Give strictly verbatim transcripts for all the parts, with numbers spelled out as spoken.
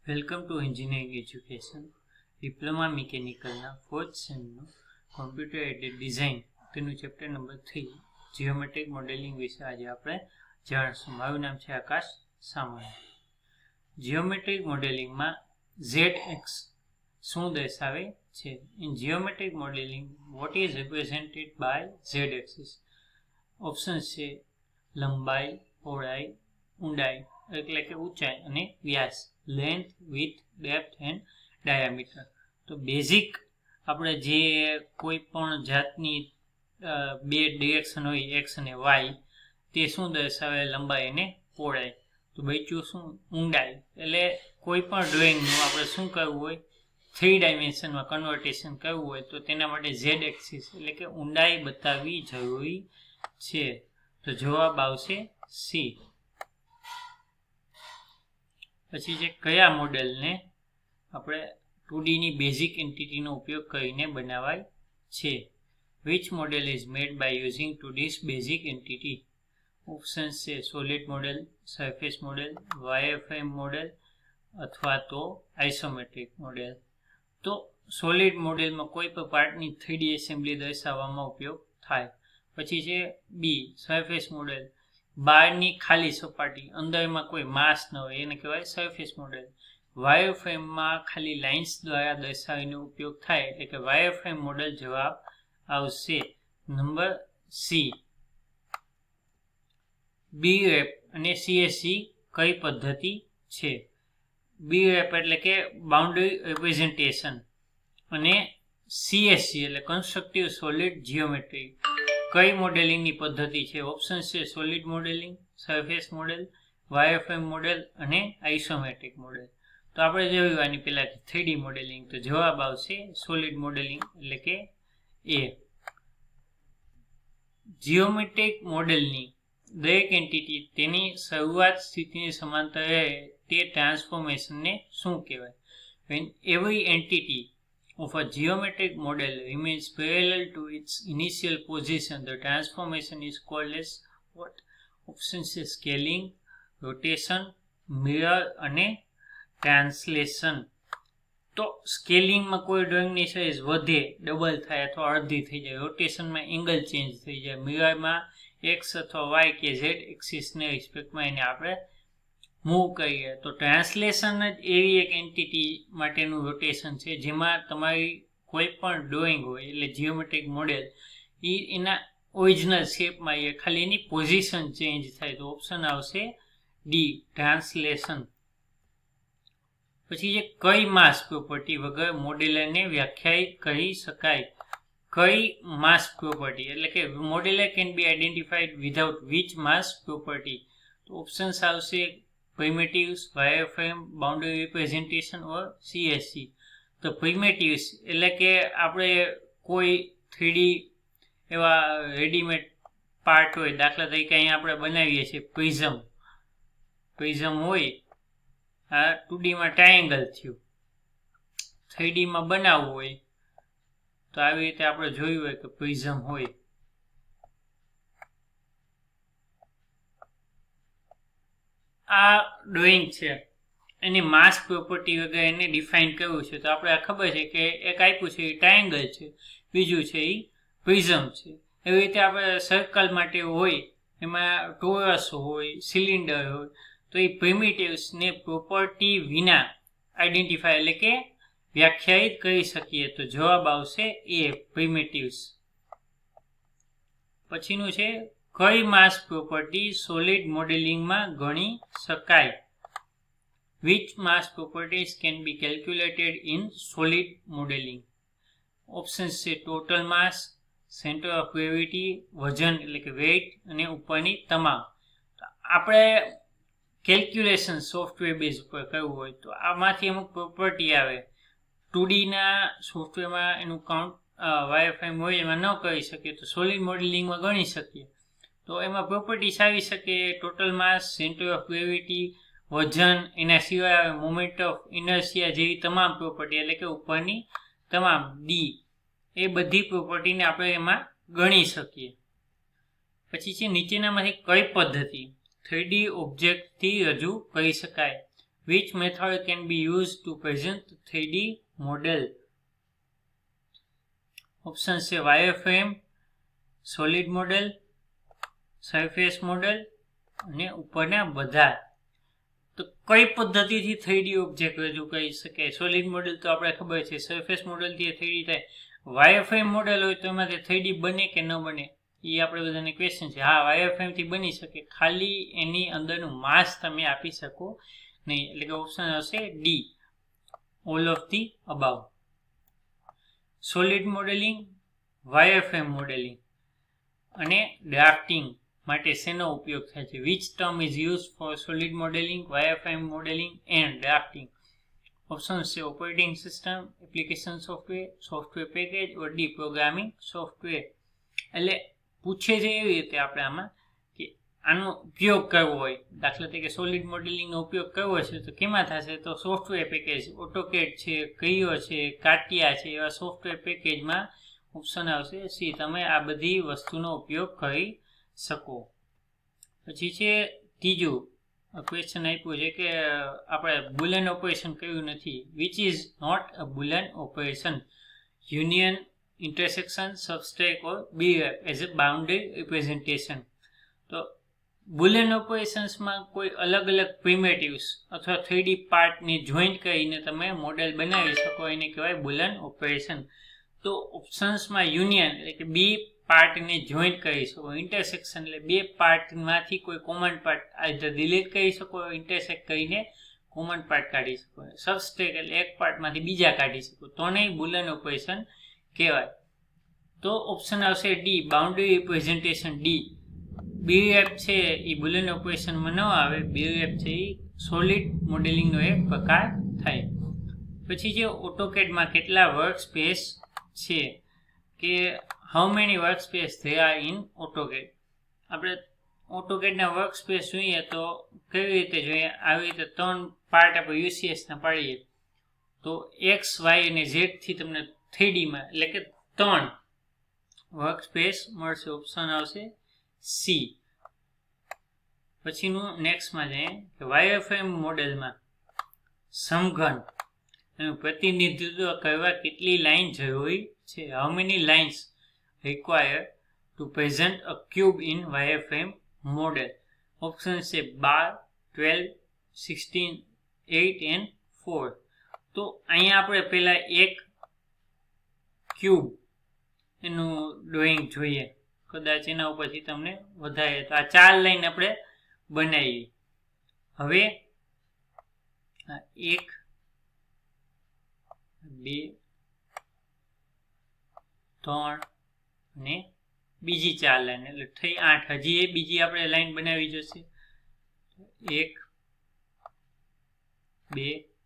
Welcome to engineering education diploma મિકેનિકલના fourth સેમનું computer aided design તેનું chapter number three geometric modelling વિશે આજે આપણે જાણીશું. મારું નામ છે આકાશ સામંત. જીઓમેટ્રિક મોડેલિંગમાં ઝેડ એક્સ શું દર્શાવે છે? In geometric modelling what is represented by Z axis? Option છે લંબાઈ, પહોળાઈ, ઊંડાઈ એટલે કે ઊંચાઈ અને વ્યાસ, length, width, depth and diameter. તો બેઝિક આપણે જે કોઈ પણ જાતની બે ડિરેક્શન હોય એક્સ અને વાય તે શું દર્શાવે? લંબાઈ અને પહોળાઈ. તો બચ્યું શું? ઊંડાઈ. એટલે કોઈ પણ ડ્રોઈંગનું આપણે શું કરવું હોય, થ્રી ડાયમેન્શનમાં કન્વર્ટેશન કરવું હોય તો તેના માટે ઝેડ એક્સિસ એટલે કે ઊંડાઈ બતાવવી જરૂરી છે. તો જવાબ આવશે સી. પછી છે કયા મોડેલને આપણે ટુ ડીની બેઝિક એન્ટિટીનો ઉપયોગ કરીને બનાવાય છે? Which model is made by using two these basic entity? Options છે solid model, surface model, wireframe model અથવા તો આઇસોમેટ્રિક મોડેલ. તો સોલિડ મોડેલમાં કોઈ પણ પાર્ટની થ્રી ડી એસેમ્બલી દર્શાવવામાં ઉપયોગ થાય. પછી છે બી સરફેસ મોડેલ, બહારની ખાલી સપાટી, અંદરમાં કોઈ માસ ન હોય એને કહેવાય સરફેસ મોડેલ. વાયરફ્રેમમાં ખાલી લાઇન્સ દ્વારા દર્શાવીને ઉપયોગ થાય એટલે કે વાયરફ્રેમ મોડેલ. જવાબ આવશે નંબર સી. બી રેપ અને સીએસસી કઈ પદ્ધતિ છે? બી રેપ એટલે કે બાઉન્ડરી રિપ્રેઝેન્ટેશન અને સીએસસી એટલે કન્સ્ટ્રક્ટિવ સોલિડ જીઓમેટ્રી કઈ મોડેલિંગની પદ્ધતિ છે? ઓપ્શન છે solid modelling, surface model, wireframe model અને આઇસોમેટ્રિક મોડેલ. તો આપણે જોયું આની પહેલા થ્રી ડી મોડેલિંગ. તો જવાબ આવશે સોલિડ મોડેલિંગ એટલે કે એ. જીઓમેટ્રિક મોડેલની દરેક એન્ટિટી તેની શરૂઆત સ્થિતિની સમાંતર રહે તે ટ્રાન્સફોર્મેશનને શું કહેવાય? When every entity of a geometric model remains parallel to its initial position, the transformation is called as what? Options છે scaling, rotation, mirror અને translation. તો સ્કેલિંગમાં કોઈ ડ્રોઈંગની સાઇઝ વધે, ડબલ થાય અથવા અડધી થઈ જાય, રોટેશનમાં એંગલ ચેન્જ થઈ જાય, મિરરમાં એક્સ અથવા વાય કે ઝેડ એક્સિસને રિસ્પેક્ટમાં એને આપણે મૂવ કરીએ. તો ટ્રાન્સલેશન જ એવી એક એન્ટિટી માટેનું રોટેશન છે જેમાં તમારી કોઈ પણ ડ્રોઈંગ હોય એટલે જીઓમેટ્રિક મોડેલ એ એના ઓરિજિનલ શેપમાં એ ખાલી એની પોઝિશન ચેન્જ થાય. તો ઓપ્શન આવશે ડી ટ્રાન્સલેશન. પછી જે કઈ માસ પ્રોપર્ટી વગર મોડેલરને વ્યાખ્યાયિત કરી શકાય? કઈ માસ પ્રોપર્ટી એટલે કે modeller can be identified without which mass property? તો ઓપ્શન્સ આવશે primitives, wireframe, boundary representation or CSC. તો પ્રિમિટિવ્સ એટલે કે આપણે કોઈ થ્રી ડી એવા રેડીમેડ પાર્ટ હોય, દાખલા તરીકે અહીંયા આપણે બનાવીએ છીએ પ્રિઝમ. પ્રિઝમ હોય, આ ટુ ડીમાં ટ્રાયેંગલ થયું, થ્રી ડીમાં બનાવવું હોય તો આવી રીતે આપણે જોયું હોય કે પ્રિઝમ હોય. આ ડ્રોઈંગ છે એની માસ પ્રોપર્ટી વગર એને ડિફાઇન કરવું છે. તો આપણે ખબર છે કે એક આપ્યું છે એ ટ્રાયેંગલ છે, બીજું છે એ પ્રિઝમ છે. એવી રીતે આપણે સર્કલ માટે હોય, એમાં ટોરસ હોય, સિલિન્ડર હોય, તો એ પ્રિમિટિવ્સને પ્રોપર્ટી વિના આઈડેન્ટિફાય એટલે કે વ્યાખ્યાયિત કરી શકીએ. તો જવાબ આવશે એ પ્રિમિટિવ્સ. પછીનું છે કઈ માસ પ્રોપર્ટી સોલિડ મોડેલિંગમાં ગણી શકાય? Which mass properties can be calculated in solid modelling? Options છે total mass, centre of gravity, વજન એટલે કે વેઇટ અને ઉપરની તમામ. આપણે કેલ્ક્યુલેશન સોફ્ટવેર બેઝ ઉપર કરવું હોય તો આમાંથી અમુક પ્રોપર્ટી આવે. ટુ ડીના સોફ્ટવેરમાં એનું કાઉન્ટ વાયરફ્રેમ હોય એમાં ન કરી શકીએ તો સોલિડ મોડેલિંગમાં ગણી શકીએ. તો એમાં પ્રોપર્ટીસ આવી શકે total mass, centre of gravity, વજન, એના સિવાય મોમેન્ટ ઓફ ઇનર્શિયા જેવી તમામ પ્રોપર્ટી એટલે કે ઉપરની તમામ ડી એ બધી પ્રોપર્ટીને આપણે એમાં ગણી શકીએ. પછી છે નીચેનામાંથી કઈ પદ્ધતિ થ્રી ડી ઓબ્જેક્ટથી રજૂ કરી શકાય? Which method can be used to present three D model? Option છે wireframe, solid model, surface model અને ઉપરના બધા. તો કઈ પદ્ધતિથી થ્રી ડી ઓબ્જેક્ટ રજૂ કરી શકાય? સોલિડ મોડેલ તો આપણે ખબર છે, સરફેસ મોડેલથી થ્રી ડી થાય. વાયરફ્રેમ મોડેલ હોય તો એમાંથી થ્રી ડી બને કે ન બને એ આપણે બધાને ક્વેશ્ચન છે. હા, વાયરફ્રેમથી બની શકે, ખાલી એની અંદરનું માસ તમે આપી શકો નહીં. એટલે કે ઓપ્શન હશે D, all of the above. Solid modelling, wireframe modelling અને ડ્રાફ્ટિંગ માટે શેનો ઉપયોગ થાય છે? Which term is use for solid modelling, wireframe modelling and drafting? Option છે operating system, application software, software package or D programming software. એટલે પૂછે છે એવી રીતે આપણે આમાં કે આનો ઉપયોગ કરવો હોય, દાખલા તરીકે સોલિડ મોડેલિંગનો ઉપયોગ કરવો છે તો કેમાં થશે? તો સોફ્ટવેર પેકેજ, ઓટોકેડ છે, ક્રિયો છે, કાટિયા છે, એવા સોફ્ટવેર પેકેજમાં ઓપ્શન આવશે સી, તમે આ બધી વસ્તુનો ઉપયોગ કરી શકો. પછી છે ત્રીજું ક્વેશ્ચન આપ્યું છે કે આપણે બુલિયન ઓપરેશન કર્યું નથી. Which is not a Boolean operation? Union, intersection, subtract or B-rep as a boundary representation. તો બુલિયન ઓપરેશન્સમાં કોઈ અલગ અલગ પ્રિમેટિવ્સ અથવા થ્રી ડી પાર્ટને જોઈન્ટ કરીને તમે મોડેલ બનાવી શકો, એને કહેવાય બુલિયન ઓપરેશન. તો ઓપ્શન્સમાં યુનિયન એટલે કે બે પાર્ટને જોઈન્ટ કરી શકો, ઇન્ટરસેક્શન એટલે બે પાર્ટમાંથી કોઈ કોમન પાર્ટ આઈધર ડિલીટ કરી શકો, ઇન્ટરસેક્ટ કરીને કોમન પાર્ટ કાઢી શકો, સબસ્ટ્રેક એટલે એક પાર્ટમાંથી બીજા કાઢી શકો, તો નહીં બુલિયન ઓપરેશન કહેવાય. તો ઓપ્શન આવશે D, boundary representation D. B rep છે એ બુલિયન ઓપરેશનમાં ન આવે, બીરેપ છે એ સોલિડ મોડેલિંગનો એક પ્રકાર થાય. પછી જે ઓટોકેડમાં કેટલા વર્ક સ્પેસ છે કે how many work space they are in AutoCAD? આપણે ઓટોકેડના વર્ક સ્પેસ જોઈએ તો કેવી રીતે જોઈએ? આવી રીતે ત્રણ પાર્ટ આપણે યુસીએસના પાડીએ તો એક્સ, વાય અને ઝેડ થી તમને થ્રી ડીમાં એટલે કે ત્રણ વર્ક સ્પેસ મળશે. ઓપ્શન આવશે સી. પછીનું નેક્સ્ટમાં જઈએ કે વાયરફ્રેમ મોડેલમાં સમઘન એનું પ્રતિનિધિત્વ કરવા કેટલી લાઈન જરૂરી છે? How many lines require to present a cube in wireframe model? Option છે બાર, twelve, sixteen, eight and four. તો અહીંયા આપણે પહેલા એક ક્યુબ એનું ડ્રોઈંગ જોઈએ, કદાચ એના ઉપરથી તમને વધારે. તો આ ચાર લાઈન આપણે બનાવી. હવે એક, બે, ત્રણ અને બીજી ચાર લાઈન એટલે થઈ આઠ. હજી એ બીજી આપણે લાઈન બનાવી જશે. એક, બે,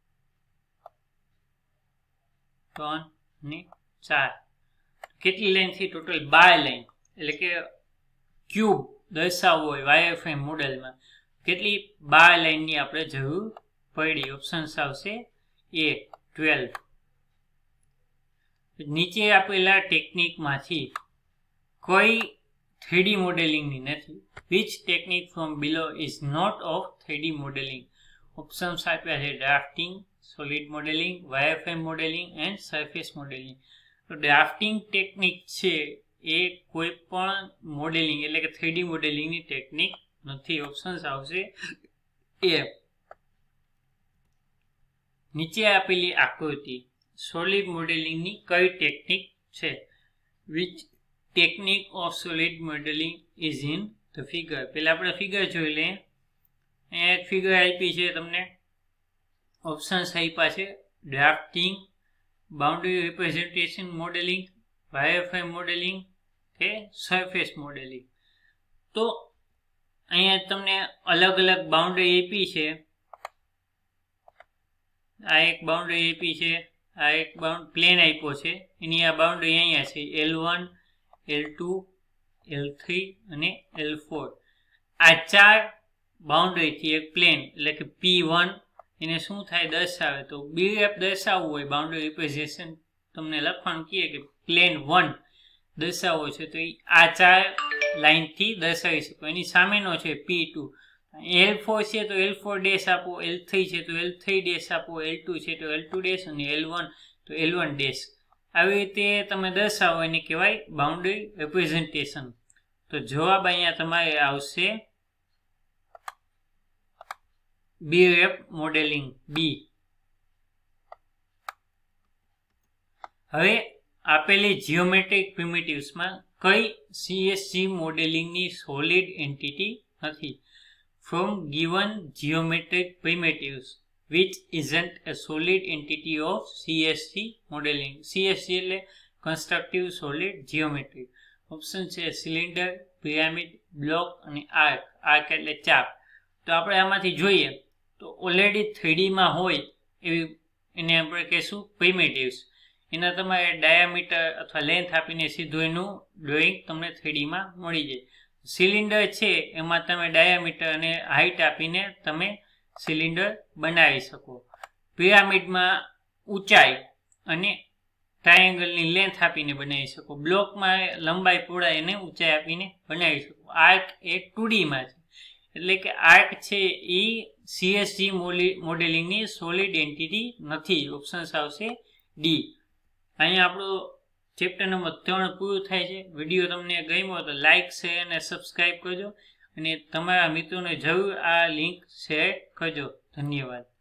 ત્રણ અને ચાર. કેટલી લાઈન થી? ટોટલ બાર લાઈન. એટલે કે ક્યુબ દર્શાવવો હોય વાયરફ્રેમ મોડેલમાં કેટલી? બાર લાઈનની આપણે જરૂર પડી. ઓપ્શન આવશે એ, ટ્વેલ્વ. નીચે આપેલા ટેકનિકમાંથી કોઈ થ્રી ડી મોડેલિંગની નથી. Which technique from below is not of three D modelling? Options આપ્યા છે drafting, solid modelling, wireframe modelling and surface modelling. તો ડ્રાફ્ટિંગ ટેકનિક છે એ કોઈ પણ મોડેલિંગ એટલે કે થ્રી ડી મોડેલિંગની ટેકનિક નથી. ઓપ્શન્સ આવશે એ. નીચે આપેલી આકૃતિ સોલિડ મોડેલિંગની કઈ ટેકનિક છે? Which technique of solid modelling is in the figure? પહેલા આપણે ફિગર જોઈ લઈએ. અહીંયા એક ફિગર આપી છે તમને, ઓપ્શન્સ આપ્યા છે drafting, boundary representation modelling, wireframe modelling કે સરફેસ મોડેલિંગ. તો અહીંયા તમને અલગ અલગ બાઉન્ડરી આપી છે. આ એક બાઉન્ડરી આપી છે, આ એક બાઉન્ડ પ્લેન આપ્યો છે, એની આ બાઉન્ડરી અહીંયા છે L one, L two, L three અને એલ ફોર. આ ચાર બાઉન્ડરીથી એક પ્લેન એટલે કે પી વન એને શું થાય દર્શાવે? તો બીરેપ દર્શાવવું હોય, બાઉન્ડરી રિપ્રેઝન્ટેશન તમને લખવાનું કહે કે પ્લેન વન દર્શાવવો છે તો આ ચાર લાઈનથી દર્શાવી શકો. એની સામેનો છે પી ટુ, એલ ફોર છે તો એલ ફોર ડેશ આપો, એલ થ્રી છે તો એલ થ્રી ડેશ આપો, એલ ટુ છે તો એલ ટુ ડેશ અને એલ વન તો એલ વન ડેશ. આવી રીતે તમે દર્શાવો એને કહેવાય બાઉન્ડરી રિપ્રેઝન્ટેશન. તો જવાબ અહીંયા તમારે આવશે બી રેપ મોડેલિંગ બી. હવે આપેલી જીઓમેટ્રિક પ્રિમિટિવ્સમાં કઈ સીએસસી મોડેલિંગની સોલિડ એન્ટિટી નથી? From given geometric primitives, which isn't a solid entity of C S C modeling. C S C એટલે Constructive Solid Geometry. ઓપ્શન છે સિલિન્ડર, પિરામિડ, બ્લોક અને આર્ક. આર્ક એટલે ચાપ. તો આપણે આમાંથી જોઈએ તો ઓલરેડી થ્રી માં હોય એવી એને આપણે કહીશું પ્રિમિટિવ્સ. એના તમારે ડાયામીટર અથવા લેન્થ આપીને સીધું એનું ડ્રોઈંગ તમને થ્રી માં મળી જાય. સિલિન્ડર છે એમાં તમે ડાયામીટર અને હાઇટ આપીને તમે સિલિન્ડર બનાવી શકો. પિરામિડમાં ઊંચાઈ અને ટ્રાયેંગલની લેન્થ આપીને બનાવી શકો. બ્લોકમાં લંબાઈ પહોળાઈ અને ઊંચાઈ આપીને બનાવી શકો. આર્ક એ ટુ ડી માં છે, એટલે કે આર્ક છે એ સીએસજી મોડેલિંગની સોલિડ એન્ટિટી નથી. ઓપ્શન આવશે ડી. અહીંયા આપણું ચેપ્ટર નંબર ત્રણ પૂરું થાય છે. વિડીયો તમને ગમ્યો તો લાઇક, શેર અને સબસ્ક્રાઈબ કરજો અને તમારા મિત્રોને જરૂર આ લિંક શેર કરજો. ધન્યવાદ.